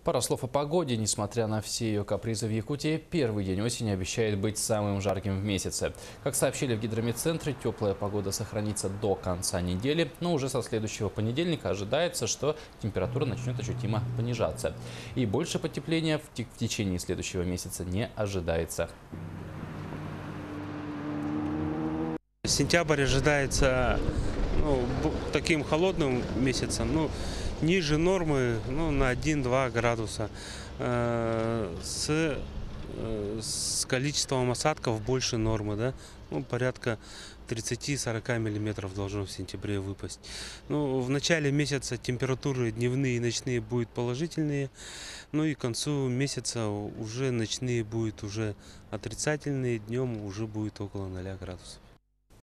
Пара слов о погоде. Несмотря на все ее капризы в Якутии, первый день осени обещает быть самым жарким в месяце. Как сообщили в гидрометцентре, теплая погода сохранится до конца недели, но уже со следующего понедельника ожидается, что температура начнет ощутимо понижаться. И больше потепления в течение следующего месяца не ожидается. Сентябрь ожидается таким холодным месяцем, ниже нормы на 1-2 градуса. С количеством осадков больше нормы, да? Порядка 30-40 миллиметров должно в сентябре выпасть. В начале месяца температуры дневные и ночные будут положительные, и к концу месяца уже ночные будут уже отрицательные, днем уже будет около 0 градусов.